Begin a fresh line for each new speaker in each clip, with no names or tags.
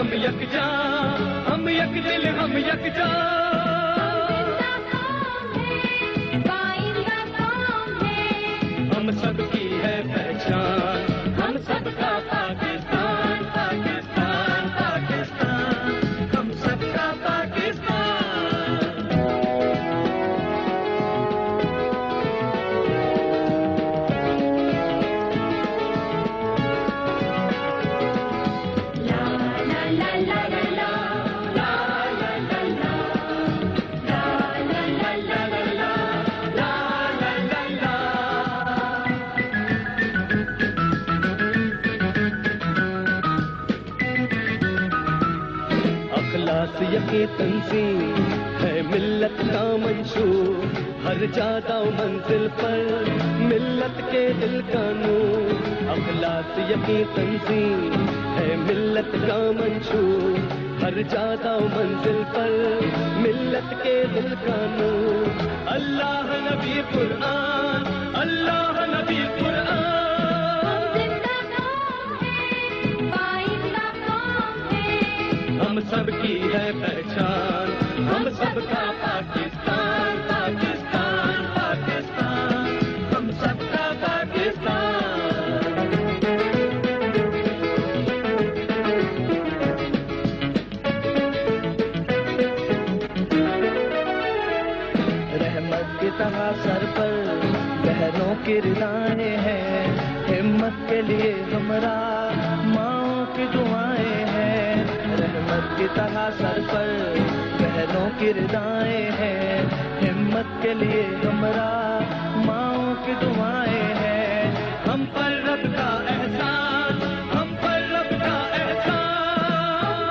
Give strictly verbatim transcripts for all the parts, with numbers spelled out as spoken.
हम यकजा, हम एक दिल हम यकजा। हम सबकी है पहचान, हम सबका पाकिस्तान, पाकिस्तान, पाकिस्तान, हम सबका पाकिस्तान। ला ला ला ला ला ला ला ला ला ला ला ला ला ला ला। अखलास यके तंजीम है मिल्लत का मंशूर, हर जादा मंजिल पर मिल्लत के दिल का नूर। अखलास यके तंजीम है मिल्लत का मंशूर, हर जादा मंजिल पर मिल्लत के दिल का नूर। अल्लाह नबी कुरान, अल्लाह नबी कुरान। हम सबकी है पहचान, हम सबका पाकिस्तान, पाकिस्तान, पाकिस्तान, हम सबका पाकिस्तान। रहमत की तरह सर पर बहनों की रिदाएं हैं, हिम्मत के लिए हमरा माओ की दुआएं हैं। रहमत की तरह सर पर बहनों की रिदाएं हैं, हिम्मत के लिए हमरा माओ की दुआएं हैं। हम पर रब का एहसान, हम पर रब का एहसान।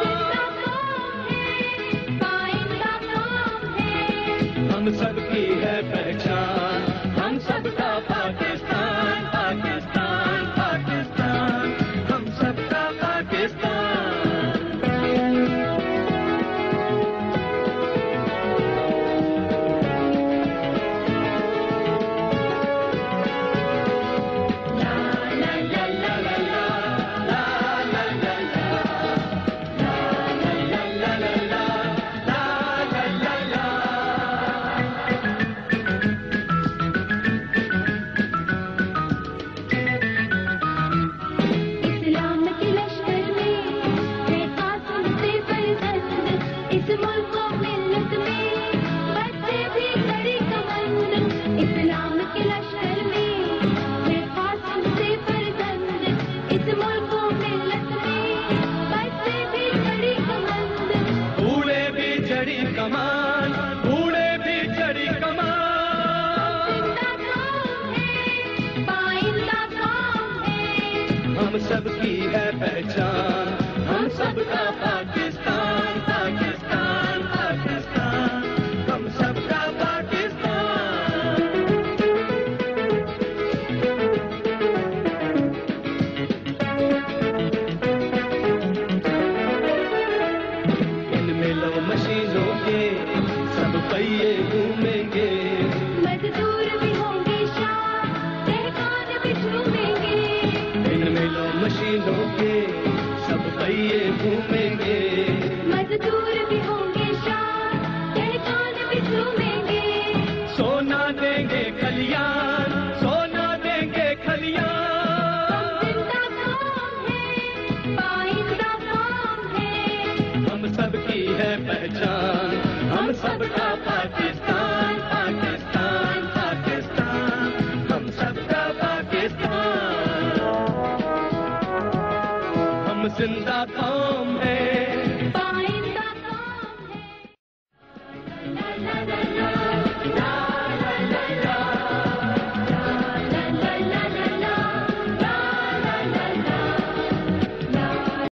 हम सबकी है पहचान, हम सबका पाकिस्तान, पाकिस्तान, पाकिस्तान, हम सबका पाकिस्तान। कमान बूढ़े भी चढ़ी कमान, हम सबकी है पहचान, हम सबका पाकिस्तान, पाकिस्तान, पाकिस्तान, हम सबका पाकिस्तान। इन मिलों मशीनों के सब पहिए घूमेंगे,
मजदूर भी होंगे शान, दहकान भी झूमेंगे।
इन मिलों मशीनों के सब पहिए घूमेंगे,
मजदूर भी होंगे शान, दहकान भी झूमेंगे।
सोना देंगे खलियान, सोना देंगे खलियान,
जिंदा कौम है, पाइंदा कौम है।
हम सबकी है पहचान, हम सबका पाकिस्तान, पाकिस्तान, पाकिस्तान, हम सबका पाकिस्तान। हम जिंदा कौम